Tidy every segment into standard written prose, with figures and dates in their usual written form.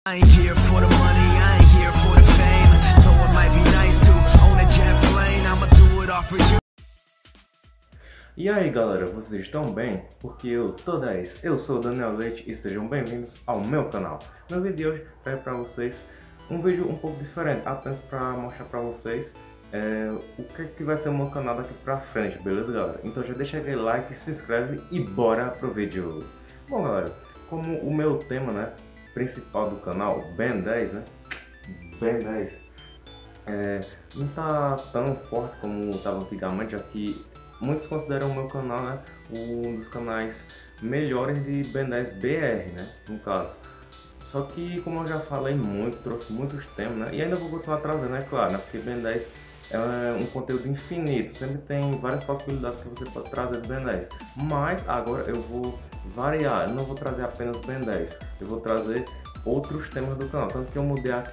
I ain't here for the money, I ain't here for the fame. Though it might be nice to own a jet plane, I'ma do it all for you. E aí galera, vocês estão bem? Porque eu tô 10, eu sou o Daniel Leite e sejam bem-vindos ao meu canal. No vídeo de hoje vai para vocês um vídeo um pouco diferente, apenas para mostrar para vocês o que vai ser o meu canal daqui pra frente, beleza galera? Então já deixa aquele like, se inscreve e bora pro vídeo. Bom galera, como o meu tema, né, principal do canal, Ben 10, né, Ben 10, não tá tão forte como estava antigamente, já que muitos consideram o meu canal, né, um dos canais melhores de Ben 10 BR, né, no caso. Só que, como eu já falei muito, trouxe muitos temas, né, e ainda vou continuar trazendo, é claro, né, porque Ben 10 é um conteúdo infinito, sempre tem várias possibilidades que você pode trazer do Ben 10. Mas agora eu vou variar, eu não vou trazer apenas Ben 10, eu vou trazer outros temas do canal. Tanto que eu mudei aqui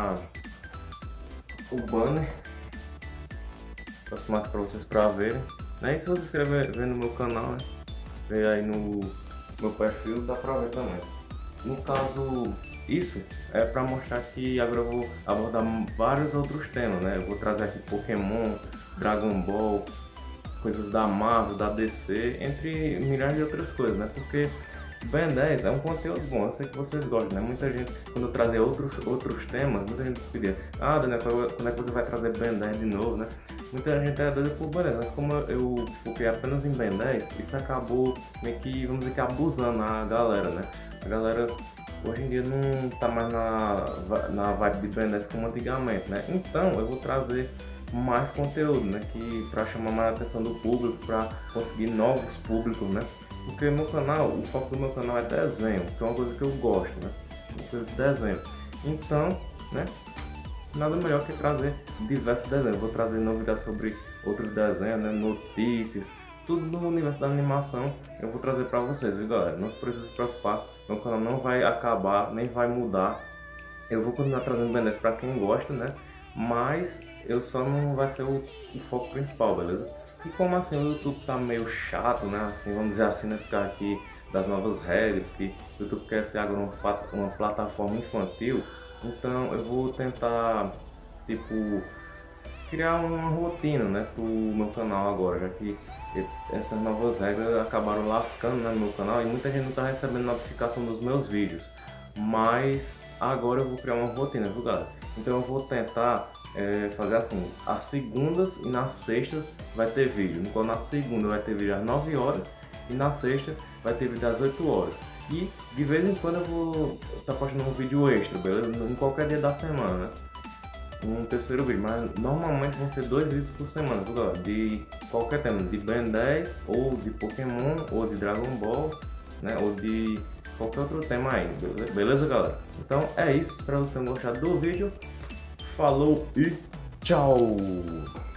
o banner, vou mostrar para vocês para verem. E se você se inscrever no meu canal, né, ver aí no meu perfil, dá para ver também. No caso, isso é para mostrar que agora eu vou abordar vários outros temas, né? Eu vou trazer aqui Pokémon, Dragon Ball, coisas da Marvel, da DC, entre milhares de outras coisas, né? Porque Ben 10 é um conteúdo bom, eu sei que vocês gostam, né? Muita gente, quando eu trazer outros temas, muita gente pedia: ah, Daniel, quando é que você vai trazer Ben 10 de novo, né? Muita gente é doida por Ben 10, mas como eu foquei apenas em Ben 10, isso acabou meio que, vamos dizer que abusando a galera, né? A galera hoje em dia não tá mais na vibe de Ben 10 como antigamente, né? Então eu vou trazer mais conteúdo, né? Que para chamar mais a atenção do público, para conseguir novos públicos, né? Porque meu canal, o foco do meu canal é desenho, que é uma coisa que eu gosto, né? Uma coisa de desenho. Então, né? Nada melhor que trazer diversos desenhos. Eu vou trazer novidades sobre outros desenhos, né? Notícias, tudo no universo da animação eu vou trazer para vocês, viu galera? Não precisa se preocupar, meu canal não vai acabar, nem vai mudar. Eu vou continuar trazendo Ben 10 para quem gosta, né? Mas eu só não vai ser o foco principal, beleza? E como assim o YouTube tá meio chato, né? Assim, vamos dizer assim, né? Ficar aqui das novas regras, que o YouTube quer ser agora uma plataforma infantil. Então eu vou tentar, tipo, criar uma rotina, né, pro meu canal agora, já que essas novas regras acabaram lascando, né, no meu canal e muita gente não tá recebendo notificação dos meus vídeos. Mas agora eu vou criar uma rotina, viu galera? Então eu vou tentar fazer assim: às segundas e nas sextas vai ter vídeo. Então na segunda vai ter vídeo às 9 horas e na sexta vai ter vídeo às 8 horas. E de vez em quando eu vou estar postando um vídeo extra, beleza? Em qualquer dia da semana, né? Um terceiro vídeo, mas normalmente vão ser 2 vídeos por semana, viu galera? De qualquer tema, de Ben 10, ou de Pokémon, ou de Dragon Ball, né? Ou de qualquer outro tema aí, beleza galera? Então é isso, espero que vocês tenham gostado do vídeo. Falou e tchau!